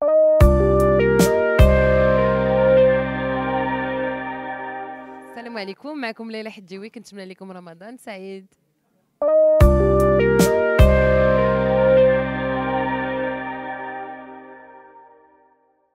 السلام عليكم، معكم ليلى حجيوي، كنتمنى لكم رمضان سعيد.